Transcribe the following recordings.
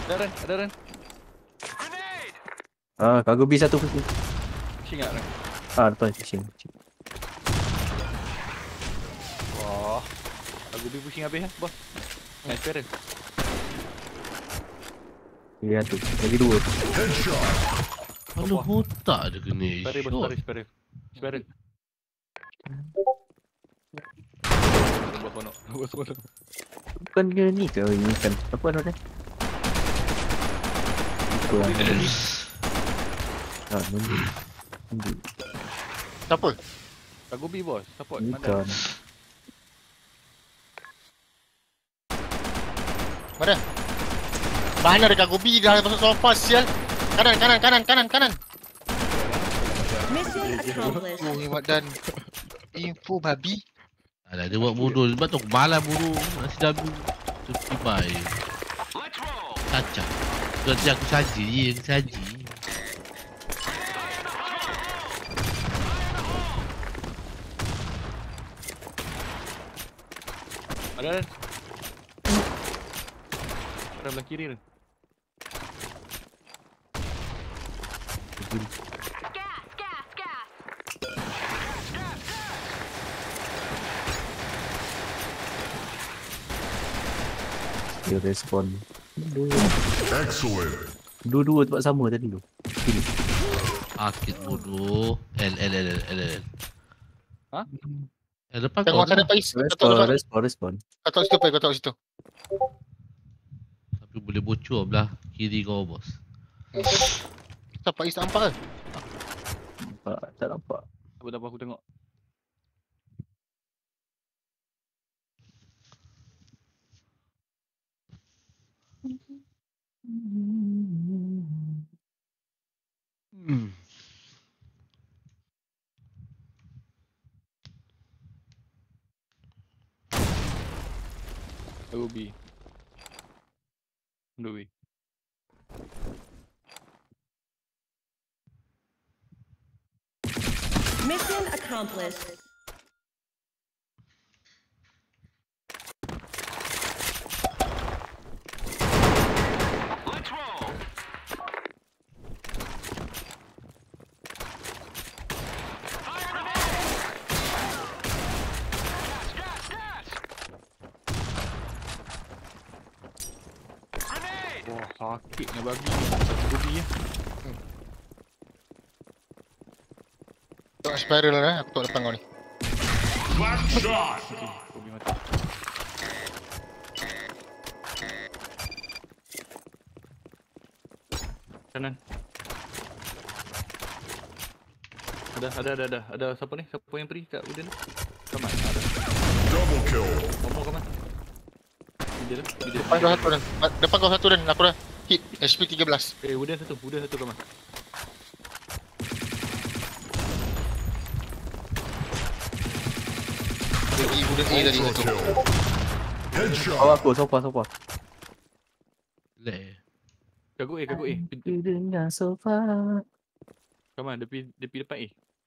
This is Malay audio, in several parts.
Ada Ren. Cargo B satu pushing. Pushing tak Ren? Depan pushing. Wah. Aku B pushing habis lah, bos. Nice Ren. Ya tu. Lagi 2. Aduh, botak je kena shot. Spare. Bos kono. Bukan dia ni ke? Ini kan. Apa nama dia? Mandy. Siapa? Aku B bos. Support Bukan. Mana? Mana dekat gobi dah masuk sofa sial. Kanan. Mission accomplished. Oh, hemat dan info babi. Alah, dia buat bodoh. Sebab tu aku malas bodoh. Nasi dabu. Tepi baik. Kacau. Nanti aku saji. Ada Ren. Ada belah kiri Ren. Dia respon. Excellent. Dua-dua tempat sama tadi tu. Sini. Akid bodoh. L. Ha? Depan Tengok kau sana tu. Pais. Respon. Kau tahu situ. Tapi boleh bocor belah kiri kau bos. Tak Pais tak nampak ke? Tak nampak. Tak apa aku tengok. Aku B. Dua B. Mission accomplished. Wah, sakitnya babi. Satu babi ya. Tengok spiral lah, aku tengok depan kau ni. Blackshot. Babi mati. Kanan. Ada siapa ni? Siapa yang pergi kat Udin? Kaman. Ada. Double kill. Ngomong Kaman. Dia. Depan kau satu dan aku dah hit HP 13. Udin satu Kaman. Udah tadi satu. Headshot. Aku sofa. Lek. Kagut Dengar sofa. Kaman, dia pergi depan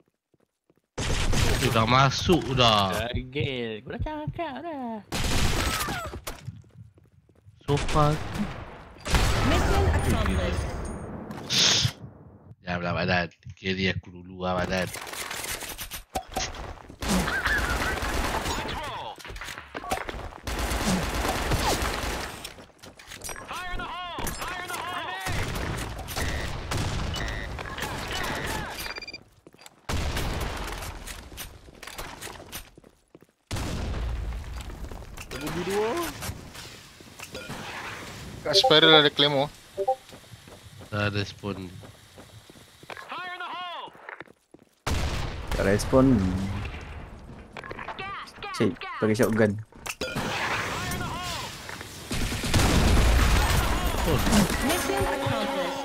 Tu dah masuk dah. Gel. Kau dah cakap dah. Sofa. Mission accomplished. Jangan belah badan. Kiri aku dulu lah badan. Kat spiral ada claymore. Dah respon. Tak respon. Cik, pakai shotgun. Mission accomplished.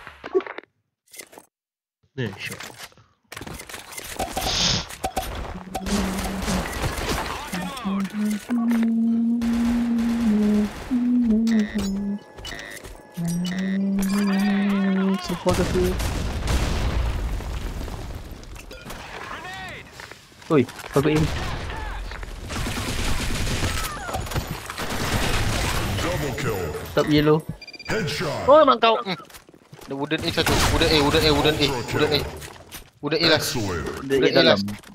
Ni shot. Sofa ke? Oi, pakai ini. Double kill. Top yellow. Headshot. Oh memang kau. Ada wooden A satu. Wooden A. Wooden A last. Excellent. Dia Udah kat dalam.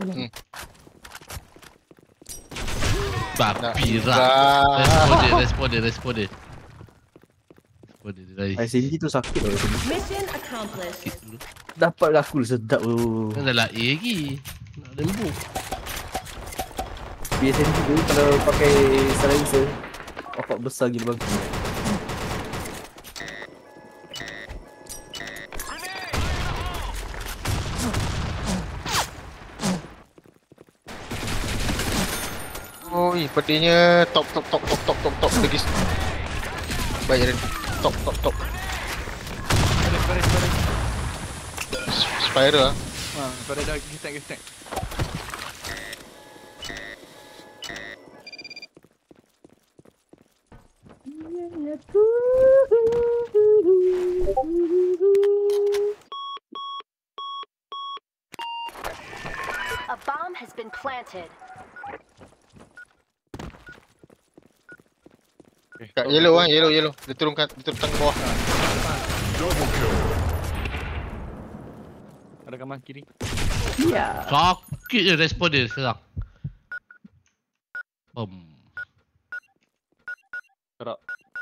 Babi Dah. rak. Respon dia. Ai sini tu sakit lah sini. Mission accomplished. Dapat rakul sedap tu. Kan dah lah A lagi. Nak lembu. Biasanya tu kalau pakai silencer opak besar gila bagus. Oi, pedihnya top lagi. Bayarin top. Baris. Spiral ah. Pada dah kita. A bomb has been planted. Kat yellow. Dia turun ke bawah. Double kill. Ada kaman kiri. Ya. Sakit je respon dia serang. Gerak.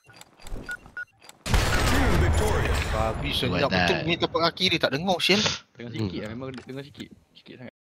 Victorious. Babi senyap Buat betul dah. ni tempat kaki dia tak dengar sial. Dengar sikit lah. Memang dengar sikit. Sikit sangat.